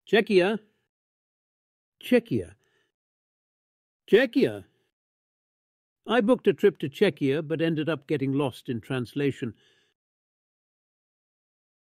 Czechia, Czechia, Czechia. I booked a trip to Czechia, but ended up getting lost in translation.